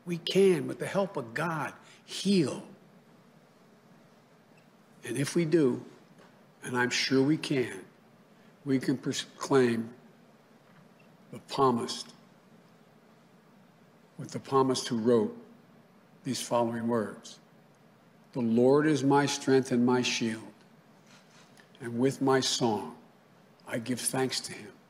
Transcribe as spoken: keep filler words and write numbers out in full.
We can, with the help of God, heal. And if we do, and I'm sure we can, we can proclaim the psalmist, with the psalmist who wrote these following words. The Lord is my strength and my shield, and with my song I give thanks to him.